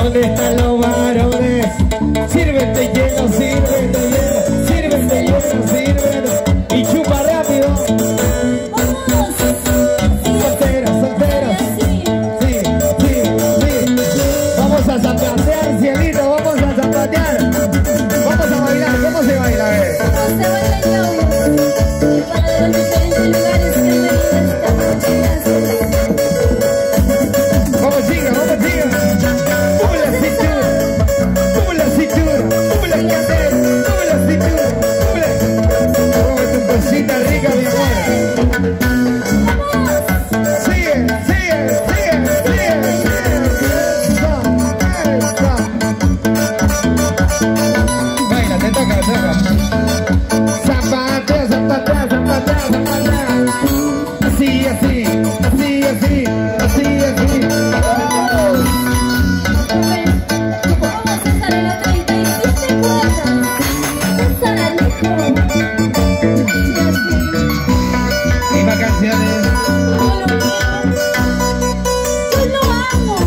¿Dónde están los varones? Sírvete lleno, sírvete lleno, sírvete lleno, sírvete y chupa rápido. Solteras, solteras. Sí, sí, sí. Vamos a zapatear, cielito, vamos a zapatear. Vamos a bailar, ¿cómo se baila? A ver. ¿Cómo se baila el audio? Para los diferentes lugares que han venido a esta Vamos chica, vamos chica. Sube la cintura, sube la cintura, sube la cadera, sube la cintura, sube. Cómete tu cosita rica, mi amor. Sigue, sigue, sigue, sigue, sigue. Eso. Baila, te toca, te toca. Zapatea, zapatea, zapatea, zapatea. Así, así, así, así, así, así. Vamos a estar en la 37 cuadras. Estar al lado. Viva canciones. Yo lo amo.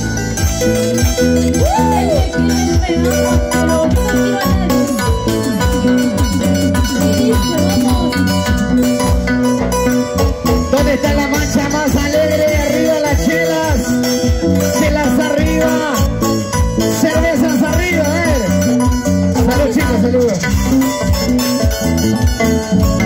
¿Dónde está la mancha más alegre? Arriba las chelas. Chelas arriba. Cervezas arriba, Salud chicos, salud.